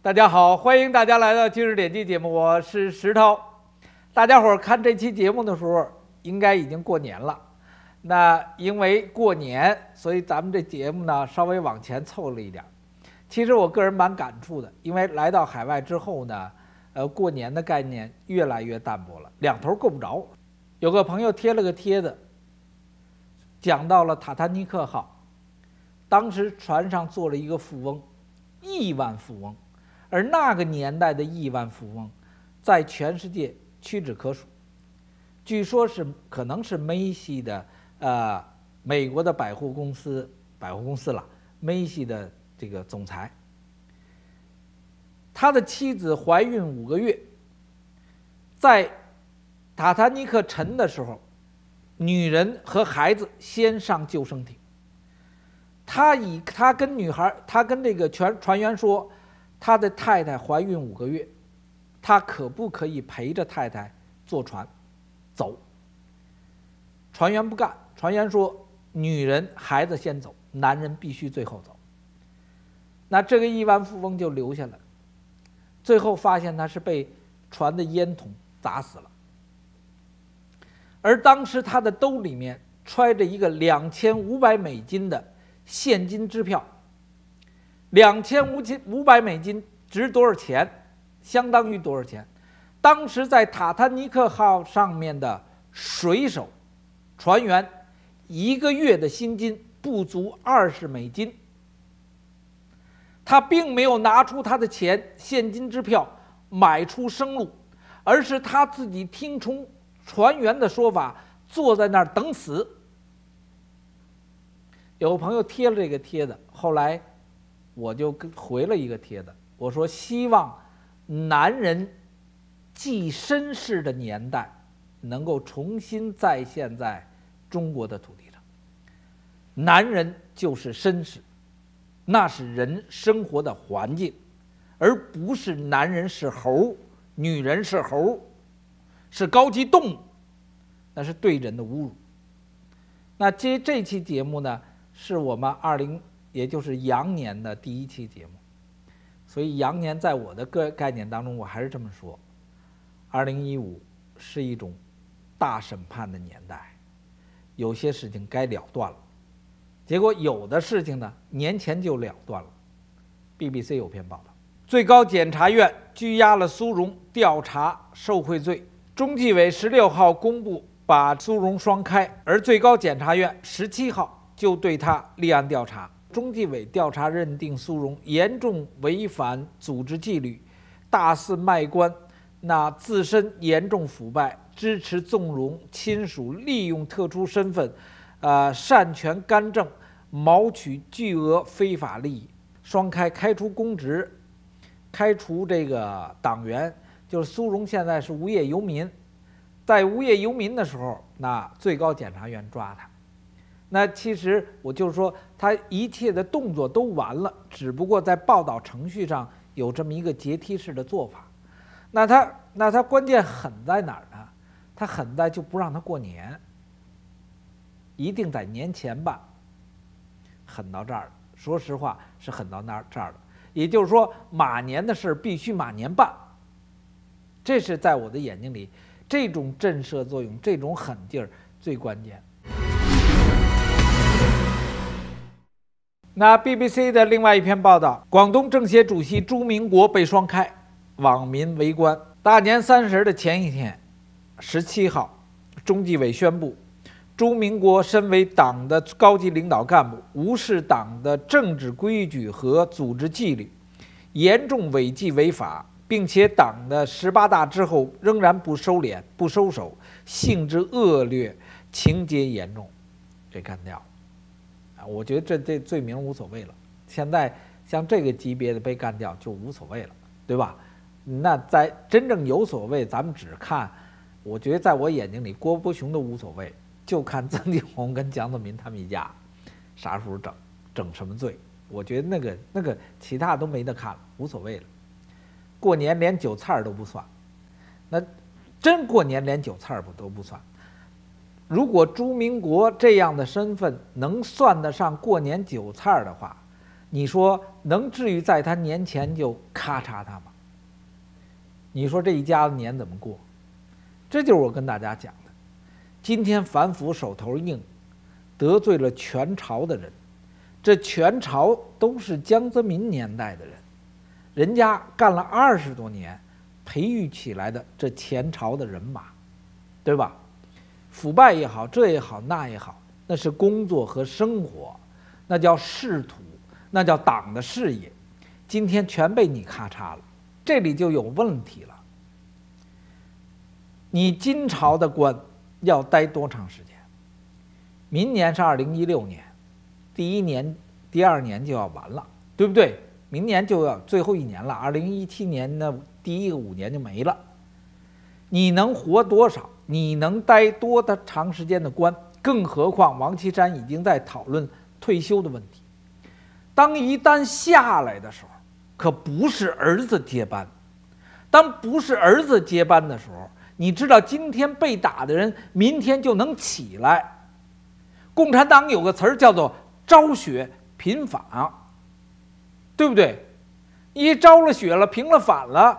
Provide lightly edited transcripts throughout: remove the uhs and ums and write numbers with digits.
大家好，欢迎大家来到今日点击节目，我是石头。大家伙儿看这期节目的时候，应该已经过年了。那因为过年，所以咱们这节目呢稍微往前凑了一点。其实我个人蛮感触的，因为来到海外之后呢，过年的概念越来越淡薄了，两头够不着。有个朋友贴了个帖子，讲到了塔塔尼克号，当时船上坐了一个富翁，亿万富翁。而那个年代的亿万富翁，在全世界屈指可数。据说可能是梅西的美国的百货公司了，梅西的这个总裁。他的妻子怀孕5个月，在塔塔尼克沉的时候，女人和孩子先上救生艇。他跟这个船员说，他的太太怀孕5个月，他可不可以陪着太太坐船走？船员不干，船员说女人孩子先走，男人必须最后走。那这个亿万富翁就留下了，最后发现他是被船的烟筒砸死了。而当时他的兜里面揣着一个2500美金的现金支票。2500美金值多少钱？相当于多少钱？当时在塔塔尼克号上面的水手、船员1个月的薪金不足20美金。他并没有拿出他的现金支票买出生路，而是他自己听从船员的说法，坐在那儿等死。有朋友贴了这个帖子，后来我就回了一个帖子，我说希望男人记绅士的年代能够重新再现在中国的土地上。男人就是绅士，那是人生活的环境，而不是男人是猴，女人是猴，是高级动物，那是对人的侮辱。那这期节目呢，是我们也就是羊年的第1期节目，所以羊年在我的概念当中，我还是这么说：2015是一种大审判的年代，有些事情该了断了，结果有的事情呢，年前就了断了。BBC 有篇报道，最高检察院拘押了苏荣，调查受贿罪。中纪委16号公布把苏荣双开，而最高检察院17号就对他立案调查。中纪委调查认定苏荣严重违反组织纪律，大肆卖官，那自身严重腐败，支持纵容亲属利用特殊身份，擅权干政，谋取巨额非法利益。双开，开除公职，开除这个党员，就是苏荣现在是无业游民，在无业游民的时候，那最高检察院抓他。那其实我就是说，他一切的动作都完了，只不过在报道程序上有这么一个阶梯式的做法。那他关键狠在哪儿呢？他狠在就不让他过年，一定在年前办。狠到这儿了，说实话是狠到这儿了。也就是说，马年的事必须马年办。这是在我的眼睛里，这种震慑作用，这种狠劲儿最关键。那 BBC 的另外一篇报道，广东政协主席朱明国被双开，网民围观。大年30的前一天，17号，中纪委宣布，朱明国身为党的高级领导干部，无视党的政治规矩和组织纪律，严重违纪违法，并且党的18大之后仍然不收敛、不收手，性质恶劣，情节严重，这干掉。我觉得这罪名无所谓了，现在像这个级别的被干掉就无所谓了，对吧？那在真正有所谓，咱们只看，我觉得在我眼睛里，郭伯雄的无所谓，就看曾庆红跟蒋泽民他们一家啥时候整什么罪。我觉得那个其他都没得看了，无所谓了。过年连韭菜都不算，那真过年连韭菜都不算。如果朱明国这样的身份能算得上过年韭菜的话， 你说能至于在他年前就咔嚓他吗？你说这一家子年怎么过？这就是我跟大家讲的。今天反腐手头硬，得罪了全朝的人，这全朝都是江泽民年代的人，人家干了20多年，培育起来的这前朝的人马，对吧？腐败也好，这也好，那也好，那是工作和生活，那叫仕途，那叫党的事业。今天全被你咔嚓了，这里就有问题了。你金朝的官要待多长时间？明年是2016年，第1年、第2年就要完了，对不对？明年就要最后1年了，2017年呢，第1个5年就没了。你能活多少？你能待多长时间的官？更何况王岐山已经在讨论退休的问题。当一旦下来的时候，可不是儿子接班。当不是儿子接班的时候，你知道今天被打的人，明天就能起来。共产党有个词儿叫做“昭雪平反”，对不对？一招了雪了，平了反了。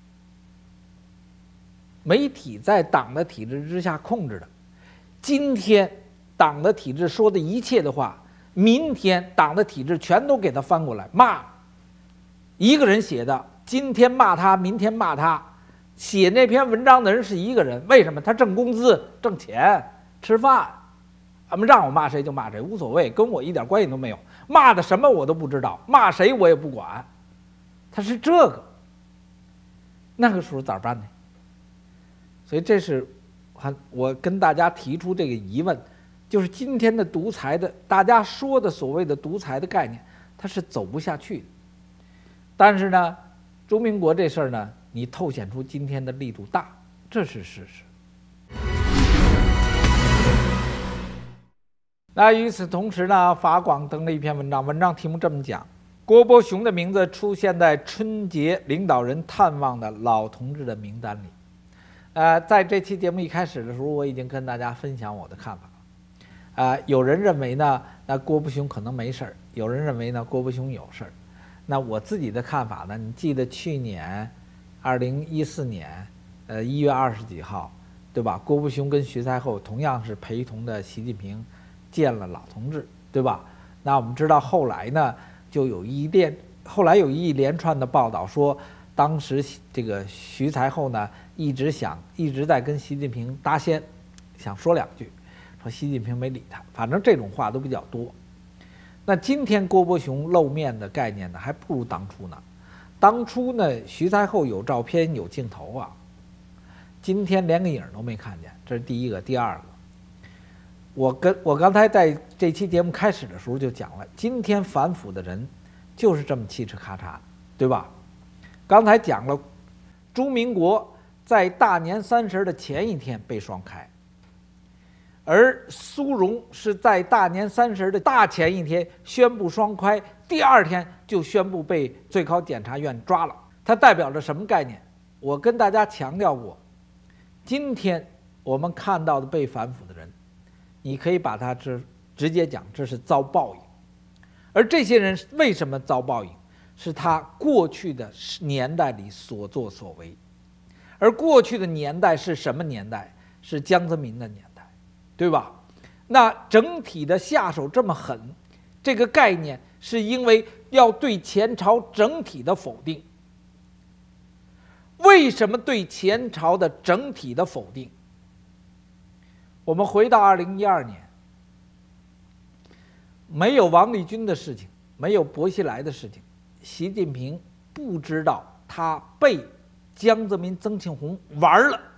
媒体在党的体制之下控制的，今天党的体制说的一切的话，明天党的体制全都给他翻过来骂。一个人写的，今天骂他，明天骂他。写那篇文章的人是一个人，为什么？他挣工资、挣钱、吃饭，让我骂谁就骂谁，无所谓，跟我一点关系都没有。骂的什么我都不知道，骂谁我也不管。他是这个，那个时候咋办呢？所以这是我跟大家提出这个疑问，就是今天的独裁的，大家说的所谓的独裁的概念，它是走不下去的。但是呢，周明国这事儿呢，你透显出今天的力度大，这是事实。那与此同时呢，法广登了一篇文章，文章题目这么讲：郭伯雄的名字出现在春节领导人探望的老同志的名单里。在这期节目一开始的时候，我已经跟大家分享我的看法了。有人认为呢，那郭伯雄可能没事儿；有人认为呢，郭伯雄有事儿。那我自己的看法呢，你记得去年2014年1月20几号，对吧？郭伯雄跟徐才厚同样是陪同的习近平见了老同志，对吧？那我们知道后来呢，就有一连串的报道说，当时这个徐才厚呢一直在跟习近平搭仙，想说2句，说习近平没理他，反正这种话都比较多。那今天郭伯雄露面的概念呢，还不如当初呢。当初呢，徐才厚有照片有镜头啊，今天连个影都没看见，这是第一个。第二个，我刚才在这期节目开始的时候就讲了，今天反腐的人就是这么嘁哧咔嚓，对吧？刚才讲了，朱明国在大年30的前一天被双开，而苏荣是在大年30的大前一天宣布双开，第2天就宣布被最高检察院抓了。它代表着什么概念？我跟大家强调过，今天我们看到的被反腐的人，你可以把它直接讲，这是遭报应。而这些人为什么遭报应？是他过去的年代里所作所为。而过去的年代是什么年代？是江泽民的年代，对吧？那整体的下手这么狠，这个概念是因为要对前朝整体的否定。为什么对前朝的整体的否定？我们回到2012年，没有王立军的事情，没有薄熙来的事情，习近平不知道他被江泽民、曾庆红玩了，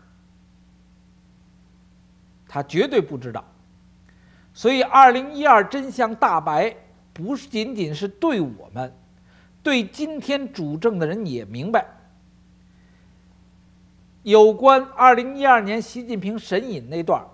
他绝对不知道。所以2012真相大白，不仅仅是对我们，对今天主政的人也明白。有关2012年习近平神隐那段，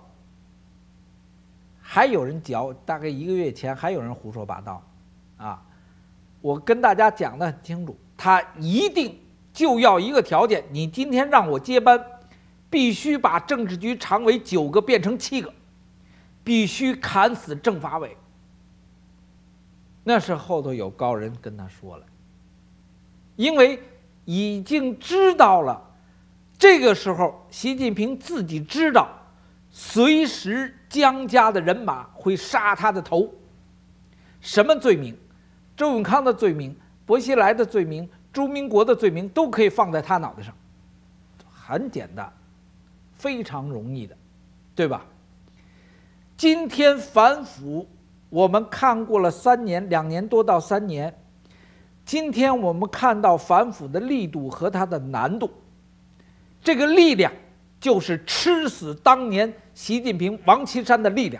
还有人嚼，大概1个月前还有人胡说八道，我跟大家讲得很清楚，他一定就要一个条件，你今天让我接班，必须把政治局常委9个变成7个，必须砍死政法委。 那是后头有高人跟他说了，因为已经知道了，这个时候习近平自己知道，随时江家的人马会杀他的头。什么罪名？周永康的罪名、薄熙来的罪名、朱明国的罪名都可以放在他脑袋上，很简单，非常容易的，对吧？今天反腐我们看过了2年多到3年，今天我们看到反腐的力度和它的难度，这个力量就是吃死当年习近平、王岐山的力量。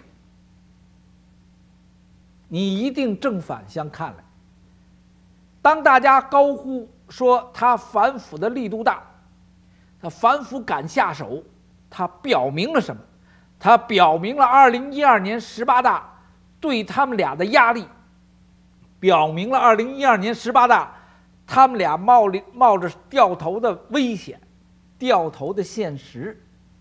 你一定正反相看来。当大家高呼说他反腐的力度大，他反腐敢下手，他表明了什么？他表明了2012年18大对他们俩的压力，表明了2012年18大他们俩冒着掉头的危险、掉头的现实。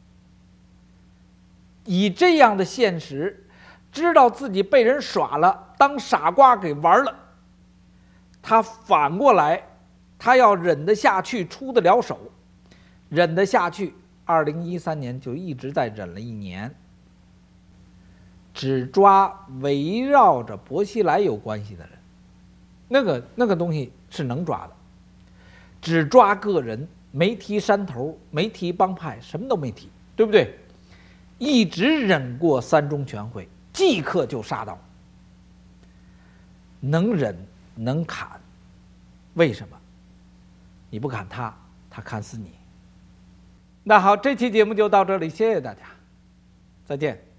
以这样的现实，知道自己被人耍了，当傻瓜给玩了，他反过来，他要忍得下去，出得了手，忍得下去。2013年就一直在忍了1年，只抓围绕着薄熙来有关系的人，那个东西是能抓的，只抓个人，没提山头，没提帮派，什么都没提，对不对？一直忍过3中全会，即刻就杀到，能忍能砍，为什么？你不砍他，他砍死你。那好，这期节目就到这里，谢谢大家，再见。